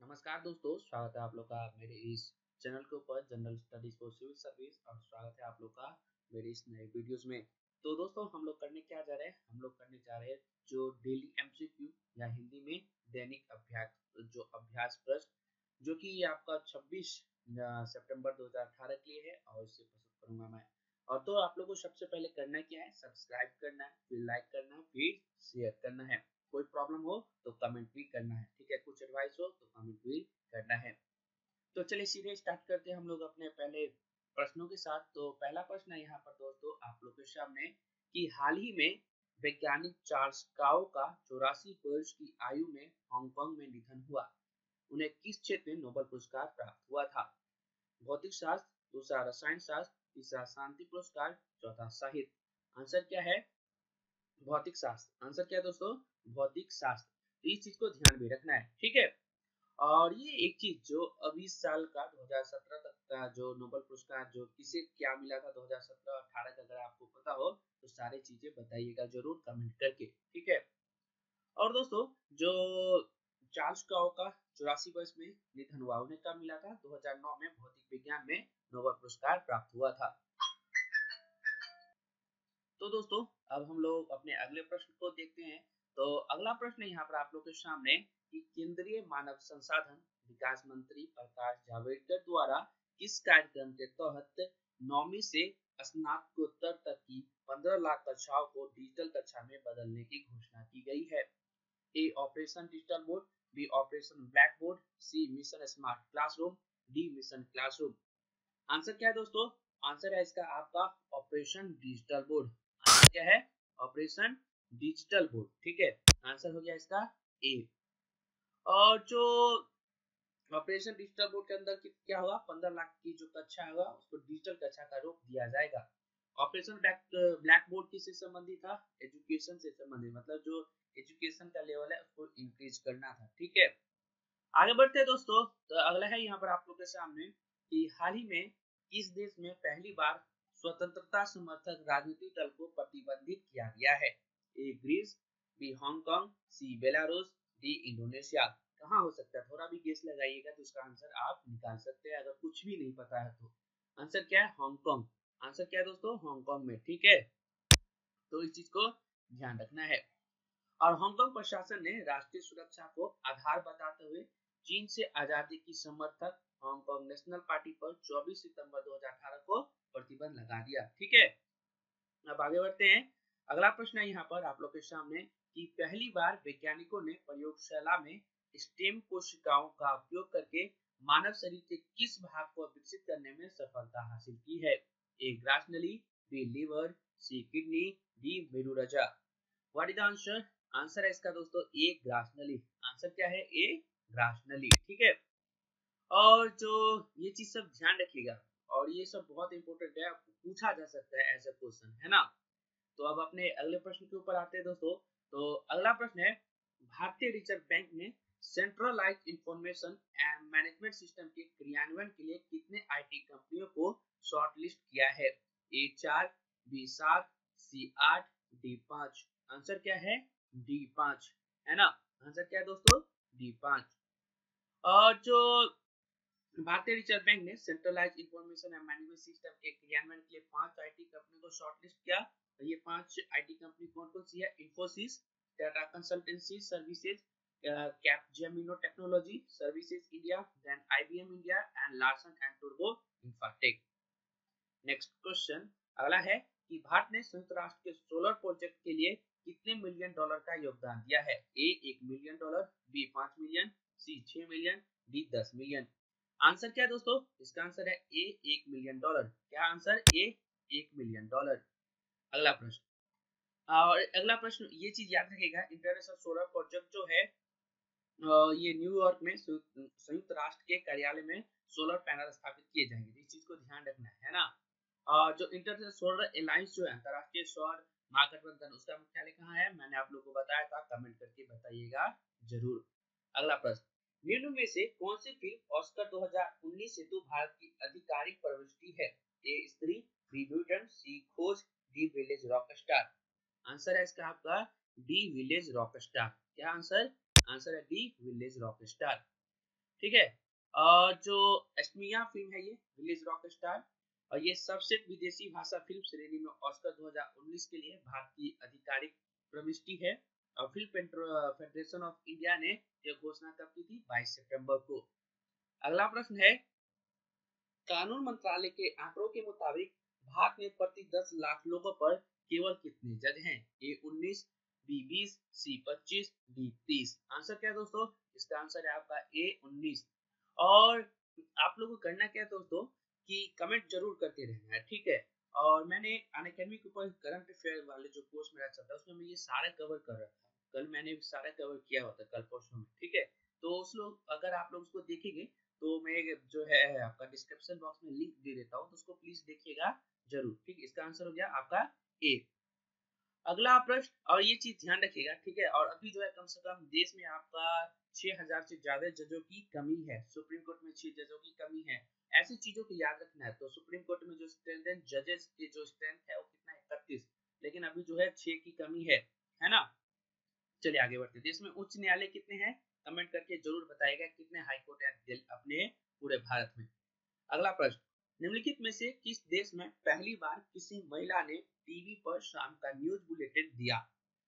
नमस्कार दोस्तों, स्वागत है आप लोग का मेरे इस चैनल के ऊपर general studies for civil service और स्वागत है आप लोग का मेरे इस नए वीडियोस में। तो दोस्तों हम लोग करने क्या जा रहे हैं, हम लोग करने जा रहे हैं जो डेली एमसीक्यू या हिंदी में दैनिक अभ्यास जो अभ्यास प्रश्न जो कि आपका 26 सितंबर 2018 के लिए है और इसे प्रस्तुत करूंगा मैं। और तो आप लोग को सबसे पहले करना क्या है, सब्सक्राइब करना है, फिर लाइक करना है, फिर शेयर करना है। कोई प्रॉब्लम हो तो कमेंट भी करना है, ठीक है। कुछ एडवाइस हो तो कमेंट भी करना है। तो चलिए सीधे स्टार्ट करते हैं हम लोग अपने पहले प्रश्नों के साथ। तो पहला प्रश्न है यहाँ पर दोस्तों आप लोग के सामने कि हाल ही में वैज्ञानिक चार्ल्स काओ का 84 वर्ष की आयु में हांगकांग में निधन हुआ। उन्हें किस क्षेत्र में नोबेल पुरस्कार प्राप्त हुआ था? भौतिक शास्त्र, दूसरा रसायन शास्त्र, तीसरा शांति पुरस्कार, चौथा साहित्य। आंसर क्या है? भौतिक शास्त्र। आंसर क्या है दोस्तों? भौतिक शास्त्र। तो इस चीज को ध्यान में रखना है, ठीक है। और ये एक चीज जो अभी साल का 2017 तक का जो नोबेल पुरस्कार जो किसे क्या मिला था 2017-18 का, अगर आपको पता हो तो सारी चीजें बताइएगा जरूर कमेंट करके, ठीक है। और दोस्तों जो चार्ल्स काओ का 84 वर्ष में निधन हुआ, उन्हें कब मिला था? 2009 में भौतिक विज्ञान में नोबेल पुरस्कार प्राप्त हुआ था। तो दोस्तों अब हम लोग अपने अगले प्रश्न को देखते हैं। तो अगला प्रश्न यहाँ पर आप लोग के सामने कि केंद्रीय मानव संसाधन विकास मंत्री प्रकाश जावड़ेकर द्वारा किस कार्यक्रम के तहत 9वीं से स्नातकोत्तर तक की 15 लाख कक्षाओं को डिजिटल कक्षा में बदलने की घोषणा की गई है? A operation digital board, B operation black board, C mission smart classroom, D mission classroom. Answer क्या है दोस्तों? आंसर है इसका आपका ऑपरेशन डिजिटल बोर्ड। आंसर क्या है? ऑपरेशन डिजिटल बोर्ड, ठीक है। आंसर हो गया इसका ए। और जो ऑपरेशन डिजिटल बोर्ड के अंदर क्या होगा, 15 लाख की जो कक्षा होगा उसको डिजिटल कक्षा का रूप दिया जाएगा। ऑपरेशन ब्लैक बोर्ड किससे संबंधित था? एजुकेशन से संबंधित, मतलब जो एजुकेशन का लेवल है उसको इंक्रीज करना था, ठीक है। आगे बढ़ते हैं दोस्तों। तो अगला है यहाँ पर आप लोग के सामने कि हाल ही में किस देश में पहली बार स्वतंत्रता समर्थक राजनीतिक दल को प्रतिबंधित किया गया है? A Greece, B Hong Kong, C Belarus, D Indonesia. कहाँ हो सकता है? थोड़ा भी गेस लगाइएगा तो उसका आंसर आप निकाल सकते हैं, अगर कुछ भी नहीं पता है तो। आंसर क्या है? हांगकांग। आंसर क्या है दोस्तों? हांगकांग में, ठीक है। तो इस चीज को ध्यान रखना है। और हांगकांग प्रशासन ने राष्ट्रीय सुरक्षा को आधार बताते हुए चीन से आजादी की समर्थक हांगकांग नेशनल पार्टी पर 24 सितंबर 2018 को प्रतिबंध लगा दिया, ठीक है। अब आगे बढ़ते हैं। अगला प्रश्न है यहाँ पर आप लोग के सामने कि पहली बार वैज्ञानिकों ने प्रयोगशाला में स्टेम कोशिकाओं का उपयोग करके मानव शरीर के किस भाग को विकसित करने में सफलता हासिल की है? ए ग्रासनली, B liver, C kidney, D मेडुरजा। What is the answer? Answer है इसका दोस्तों ए ग्रासनली। आंसर क्या है? ए ग्रासनली, ठीक है। और जो ये चीज सब ध्यान रखिएगा और ये सब बहुत इंपॉर्टेंट है, पूछा जा सकता है ऐसा क्वेश्चन, है ना। तो अब अपने अगले प्रश्न के ऊपर आते हैं दोस्तों। तो अगला प्रश्न है भारतीय रिजर्व बैंक ने centralised information and management system के क्रियान्वयन के लिए कितने आईटी कंपनियों को शॉर्टलिस्ट किया है? A 4, B 7, C 8, D 5। Answer क्या है? डी 5, है ना। आंसर क्या है दोस्तों? डी 5। और जो भारतीय रिजर्व बैंक ने centralised information and management system के क्रियान्वयन के लिए 5 आईटी कंपनी को शॉर्टलिस्ट किया। तो ये 5 आईटी कंपनी कौन कौन सी है? Infosys, Tata consultancy services, Capgemini technology services India, then IBM India and Larsen and टुर्बो इंफ्राटेक। नेक्स्ट क्वेश्चन अगला है कि भारत ने संयुक्त राष्ट्र के सोलर प्रोजेक्ट के लिए कितने मिलियन डॉलर का योगदान दिया है? A 1 million dollar, B 5 million, C 6 million, D 10 million. Answer क्या है दोस्तों? इसका आंसर है ए 1 मिलियन डॉलर। क्या आंसर? A 1 million dollar. अगला प्रश्न, और अगला प्रश्न ये चीज याद रखिएगा, इंटरनेशनल सोलर प्रोजेक्ट जो है ये न्यूयॉर्क में संयुक्त राष्ट्र के कार्यालय में सोलर पैनल स्थापित किए जाएंगे। इस चीज को ध्यान रखना है ना। और जो इंटरनेशनल सोलर अलायंस जो है अंतरराष्ट्रीय सौर महागठबंधन, उसका मुख्यालय कहाँ है? मैंने आप लोगों को बताया था, कमेंट करके बताइएगा जरूर। अगला प्रश्न, निम्न में से कौन सी फिल्म ऑस्कर 2019 हेतु भारत की आधिकारिक प्रविष्टि है? ए स्त्री, B mutant, C Khoj, D village rock star. Answer है इसका आपका डी विलेज रॉक स्टार। क्या आंसर? आंसर है डी विलेज रॉक स्टार। ठीक है। और जो एस्मिया फिल्म है ये विलेज रॉक स्टार, और ये सबसे विदेशी भाषा फिल्म श्रेणी में ऑस्कर 2019 के लिए भारत की आधिकारिक प्रविष्टि है। और फिल्म फेडरेशन ऑफ इंडिया ने यह घोषणा कब की थी? 22 सितंबर को। अगला प्रश्न है, कानून मंत्रालय के आंकड़ों के मुताबिक भारत में प्रति 10 लाख लोगों पर केवल कितने जज हैं? A 19, B 20, C 25, D 30। Answer क्या है दोस्तों? इसका आंसर है आपका ए 19। और आप लोगों को करना क्या है दोस्तों कि कमेंट जरूर करते रहना है, ठीक है। और मैंने अनअकैडमी के ऊपर करंट अफेयर वाले जो कोर्स मेरा चलता है उसमें मैं ये सारा कवर कर रहा था। कल मैंने सारा कवर किया हुआ था कल परसों में, ठीक है। तो उस लोग अगर आप लोग उसको देखेंगे तो मैं जो है आपका डिस्क्रिप्शन बॉक्स में लिंक दे देता हूँ, तो उसको प्लीज देखिएगा जरूर, ठीक। इसका आंसर हो गया आपका ए। अगला प्रश्न, और ये चीज ध्यान रखिएगा, ठीक है। और अभी जो है कम से कम देश में आपका 6000 से ज्यादा जजों की कमी है। सुप्रीम कोर्ट में 6 जजों की कमी है। ऐसी चीजों को याद रखना है। तो सुप्रीम कोर्ट में जो स्ट्रेंथ जजेस की जो स्ट्रेंथ है वो कितना है? 31। लेकिन अभी जो है 6 की कमी है ना। चलिए आगे बढ़ते हैं। देश में उच्च न्यायालय कितने हैं? कमेंट करके जरूर बताइएगा कितने हाई कोर्ट है अपने पूरे भारत में। अगला प्रश्न, निम्नलिखित में से किस देश में पहली बार किसी महिला ने टीवी पर शाम का न्यूज बुलेटिन दिया?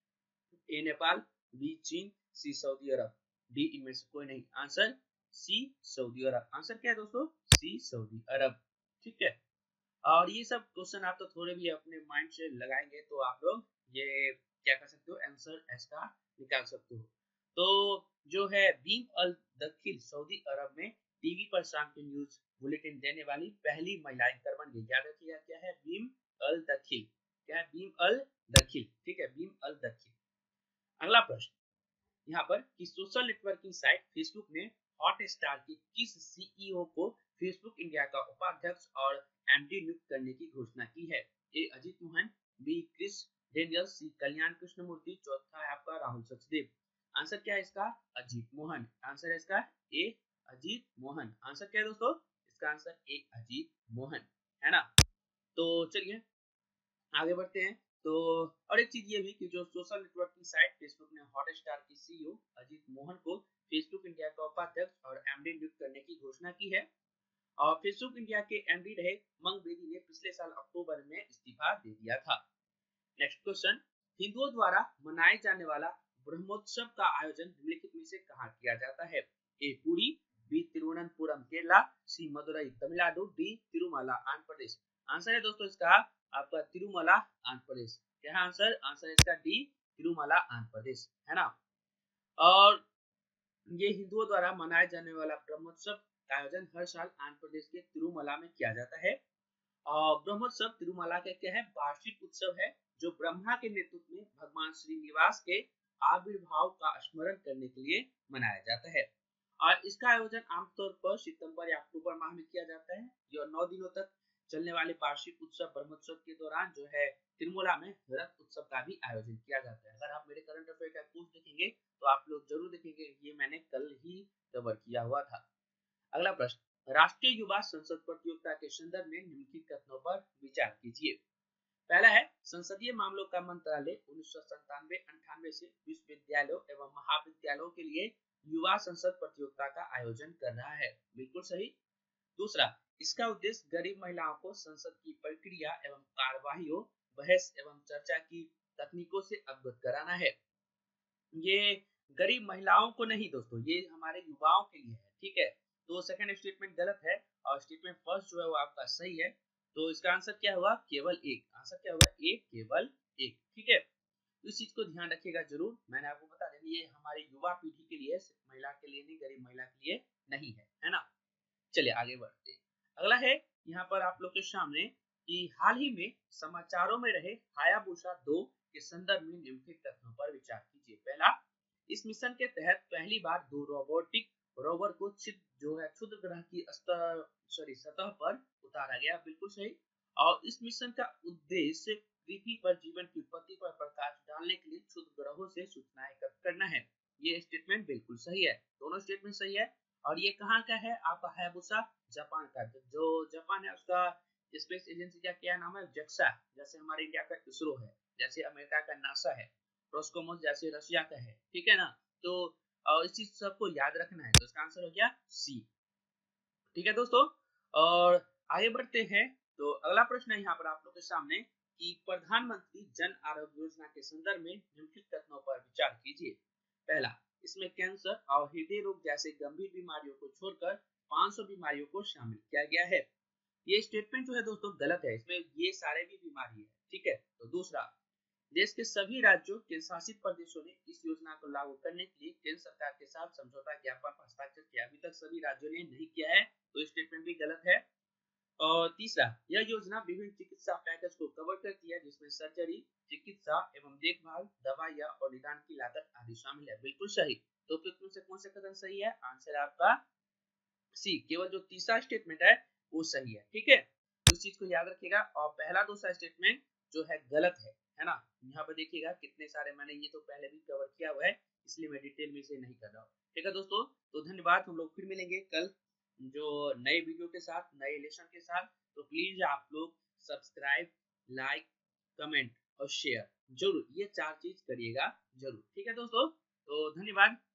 ए नेपाल, बी चीन, सी सऊदी अरब, डी इनमें से कोई नहीं। Answer C Saudi Arab. Answer क्या है दोस्तों? सी सऊदी अरब, ठीक है। और ये सब क्वेश्चन आप तो थोड़े भी अपने माइंड से लगाएंगे तो आप लोग ये क्या कर सकते हो? आंसर इसका निकाल सकते हो। तो जो है बीम अल दखिल सऊदी अरब में टीवी पर शाम के न्यूज बुलेटिन देने वाली पहली महिला एंकर बन गई। याद रखिएगा क्या है? बीम अल दखिल। क्या है? बीम अल दखिल, ठीक है, बीम अल दखिल। अगला प्रश्न यहाँ पर कि सोशल नेटवर्किंग साइट फेसबुक ने हॉट स्टार की किस सीईओ को फेसबुक इंडिया का उपाध्यक्ष और एमडी नियुक्त करने की घोषणा की है? A Ajit Mohan, B Chris Daniel, C Kalyan Krishnamurthy, चौथा है आपका राहुल सचदेव। आंसर क्या है इसका? अजीत मोहन। आंसर है इसका ए अजीत मोहन। आंसर क्या है दोस्तों? इसका आंसर ए अजीत मोहन, है ना। तो चलिए आगे बढ़ते हैं। तो और एक चीज ये भी कि जो सोशल नेटवर्किंग साइट फेसबुक ने हॉटस्टार की सीईओ अजीत मोहन को फेसबुक इंडिया का उपाध्यक्ष और एमडी नियुक्त करने की घोषणा की है। और फेसबुक इंडिया के एमडी रहे मंग बेदी ने पिछले साल अक्टूबर में इस्तीफा दे दिया था। नेक्स्ट क्वेश्चन, हिंदुओं द्वारा मनाए जाने वाला ब्रह्मोत्सव का आयोजन निम्नलिखित में से कहाँ किया जाता है? A Puri, B Thiruvananthapuram Kerala, C Madurai Tamil Nadu, D Tirumala Andhra Pradesh. Answer है दोस्तों इसका आपका तिरुमला आंध्र प्रदेश। क्या है आंसर? आंसर है इसका डी तिरुमला आंध्र प्रदेश, है ना। और ये हिंदुओं द्वारा मनाए जाने वाला ब्रह्मोत्सव का आयोजन हर साल आंध्र प्रदेश के तिरुमला में किया जाता है। और ब्रह्मोत्सव तिरुमला का क्या है? वार्षिक उत्सव है जो ब्रह्मा के नेतृत्व में भगवान श्रीनिवास के आविर्भाव का स्मरण करने के लिए मनाया जाता है। और इसका आयोजन आमतौर पर सितंबर या अक्टूबर माह में किया जाता है। यह 9 दिनों तक चलने वाले वार्षिक उत्सव ब्रह्मोत्सव के दौरान जो है तिरुमला में रथ उत्सव का भी आयोजन किया जाता है। अगर आप मेरे करंट अफेयर का कोर्स देखेंगे तो आप लोग जरूर देखेंगे, ये मैंने कल ही कवर किया हुआ था। अगला प्रश्न, राष्ट्रीय युवा संसद प्रतियोगिता के संदर्भ में निम्नलिखित कथनों पर विचार कीजिए। पहला है, संसदीय मामलों का मंत्रालय 1997-98 से विश्वविद्यालयों एवं महाविद्यालयों के लिए युवा संसद प्रतियोगिता का आयोजन कर रहा है। बिल्कुल सही। दूसरा, इसका उद्देश्य गरीब महिलाओं को संसद की प्रक्रिया एवं कार्यवाहियों, बहस एवं चर्चा की तकनीकों से अवगत कराना है। ये गरीब महिलाओं को नहीं दोस्तों, ये हमारे युवाओं के लिए है, ठीक है। तो सेकंड स्टेटमेंट गलत है और स्टेटमेंट फर्स्ट जो है वो आपका सही है। तो इसका आंसर क्या हुआ? केवल एक। आंसर क्या हुआ? ए केवल एक, ठीक है। इस चीज को ध्यान रखिएगा जरूर। मैंने आपको बता दें ये हमारी युवा पीढ़ी के लिए, महिला के लिए नहीं, गरीब महिला के लिए नहीं है ना। चलिए आगे बढ़ते हैं। अगला है यहाँ पर आप लोग के सामने कि हाल ही में समाचारों में रहे हायाबुसा 2 के संदर्भ में निम्नलिखित तथ्यों पर विचार कीजिए। पहला, इस मिशन के तहत पहली बार 2 रोबोटिक रोवर को क्षुद्र ग्रह की सतह पर उतारा गया। बिल्कुल सही। और इस मिशन का उद्देश्य पृथ्वी पर जीवन की उत्पत्ति पर प्रकाश डालने के लिए क्षुद्र ग्रहों से सूचनाएं एकत्र करना है। ये स्टेटमेंट बिल्कुल सही है। दोनों स्टेटमेंट सही है। और ये कहाँ का है? आपका हायाबुसा जापान का। जो जापान है उसका स्पेस एजेंसी का क्या नाम है? जेक्सा। जैसे हमारे इंडिया का इसरो है, जैसे अमेरिका का नासा है, रोस्कोमोस जैसे रशिया का है, ठीक है ना। तो और इस चीज सबको याद रखना है। तो इसका आंसर हो गया सी। ठीक है दोस्तों, और आगे बढ़ते हैं। तो अगला प्रश्न है यहाँ पर आप लोग के सामने कि प्रधानमंत्री जन आरोग्य योजना के संदर्भ में निम्नलिखित कथनों पर विचार कीजिए। पहला, इसमें कैंसर और हृदय रोग जैसे गंभीर बीमारियों को छोड़कर 500 बीमारियों को शामिल किया गया है। ये स्टेटमेंट जो है दोस्तों गलत है, इसमें ये सारे भी बीमारी है। ठीक है। तो दूसरा, देश के सभी राज्यों केंद्र शासित प्रदेशों ने इस योजना को लागू करने के लिए केंद्र सरकार के साथ समझौता ज्ञापन पर हस्ताक्षर किया। अभी तक सभी राज्यों ने नहीं किया है, तो स्टेटमेंट भी गलत है। और तीसरा, यह योजना विभिन्न चिकित्सा पैकेज को कवर करती है जिसमें सर्जरी, चिकित्सा एवं देखभाल, दवाइयाँ और निदान की लागत आदि शामिल है। बिल्कुल सही। तो फिर से कौन सा कथन सही है? आंसर आपका सी। केवल जो तीसरा स्टेटमेंट है वो सही है। ठीक है, तो इस चीज को याद रखिएगा। और पहला दूसरा स्टेटमेंट जो है गलत है ना। यहाँ पर देखिएगा कितने सारे, मैंने ये तो पहले भी कवर किया हुआ है, इसलिए मैं डिटेल में इसे नहीं कर रहा हूँ। ठीक है दोस्तों, तो धन्यवाद। हम लोग फिर मिलेंगे कल जो नए वीडियो के साथ, नए लेसन के साथ। तो प्लीज आप लोग सब्सक्राइब, लाइक, कमेंट और शेयर जरूर, ये 4 चीज करिएगा जरूर। ठीक है दोस्तों, तो धन्यवाद।